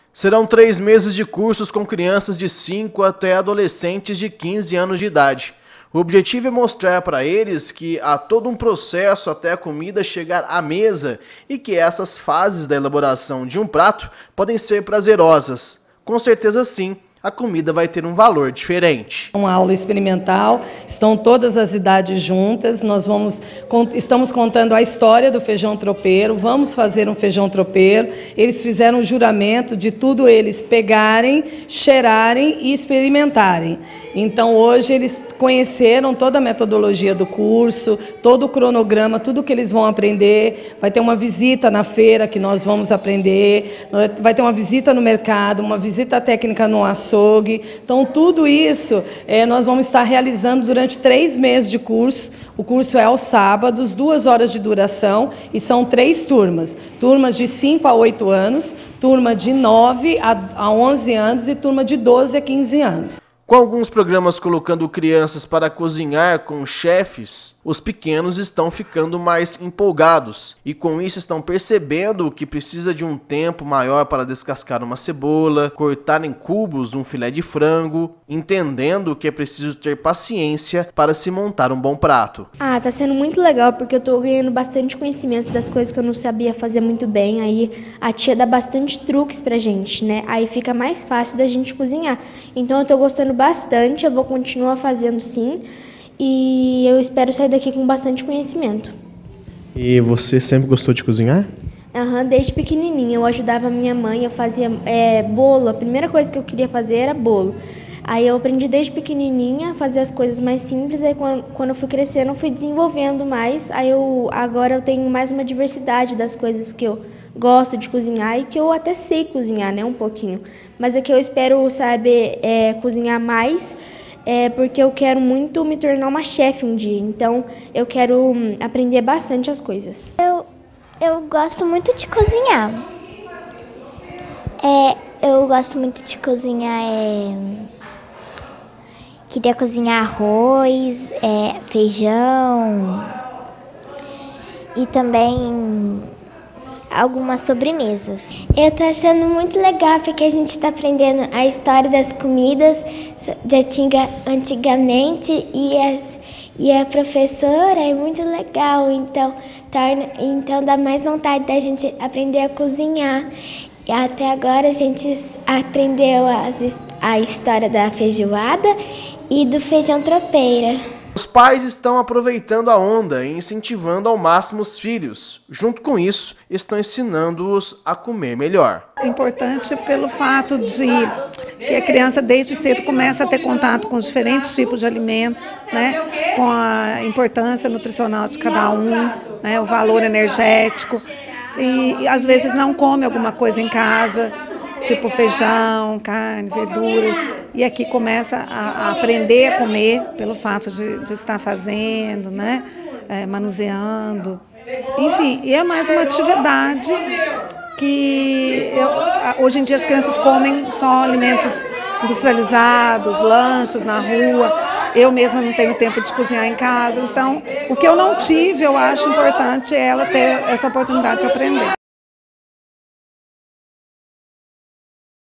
Serão 3 meses de cursos com crianças de 5 até adolescentes de 15 anos de idade. O objetivo é mostrar para eles que há todo um processo até a comida chegar à mesa e que essas fases da elaboração de um prato podem ser prazerosas. Com certeza sim, a comida vai ter um valor diferente. Uma aula experimental, estão todas as idades juntas, estamos contando a história do feijão tropeiro, vamos fazer um feijão tropeiro. Eles fizeram um juramento de tudo eles pegarem, cheirarem e experimentarem. Então hoje eles conheceram toda a metodologia do curso, todo o cronograma, tudo que eles vão aprender. Vai ter uma visita na feira que nós vamos aprender, vai ter uma visita no mercado, uma visita técnica no açougue. Então, tudo isso nós vamos estar realizando durante 3 meses de curso. O curso é aos sábados, 2 horas de duração, e são 3 turmas. Turmas de 5 a 8 anos, turma de 9 a 11 anos e turma de 12 a 15 anos. Com alguns programas colocando crianças para cozinhar com chefes, os pequenos estão ficando mais empolgados e com isso estão percebendo que precisa de um tempo maior para descascar uma cebola, cortar em cubos um filé de frango, entendendo que é preciso ter paciência para se montar um bom prato. Tá sendo muito legal porque eu tô ganhando bastante conhecimento das coisas que eu não sabia fazer muito bem. Aí a tia dá bastante truques pra gente, né? Aí fica mais fácil da gente cozinhar. Então eu tô gostando bastante, eu vou continuar fazendo sim. E eu espero sair daqui com bastante conhecimento. E você sempre gostou de cozinhar? Desde pequenininha eu ajudava minha mãe, eu fazia bolo. A primeira coisa que eu queria fazer era bolo. Aí eu aprendi desde pequenininha a fazer as coisas mais simples. Aí quando eu fui crescendo, eu fui desenvolvendo mais. Agora eu tenho mais uma diversidade das coisas que eu gosto de cozinhar e que eu até sei cozinhar, né, um pouquinho. Mas é que eu espero saber cozinhar mais. Porque eu quero muito me tornar uma chefe um dia, então eu quero aprender bastante as coisas. Eu gosto muito de cozinhar. Eu gosto muito de cozinhar. Queria cozinhar arroz, feijão e também algumas sobremesas. Eu tô achando muito legal porque a gente está aprendendo a história das comidas de antigamente e a professora é muito legal, então dá mais vontade da gente aprender a cozinhar. E até agora a gente aprendeu a história da feijoada e do feijão tropeira. Os pais estão aproveitando a onda e incentivando ao máximo os filhos. Junto com isso, estão ensinando-os a comer melhor. É importante pelo fato de que a criança desde cedo começa a ter contato com diferentes tipos de alimentos, né? Com a importância nutricional de cada um, né? O valor energético. E às vezes não come alguma coisa em casa, tipo feijão, carne, verduras. E aqui começa a aprender a comer pelo fato de estar fazendo, né? Manuseando. Enfim, e é mais uma atividade que hoje em dia as crianças comem só alimentos industrializados, lanches na rua. Eu mesma não tenho tempo de cozinhar em casa. Então, o que eu não tive, eu acho importante ela ter essa oportunidade de aprender.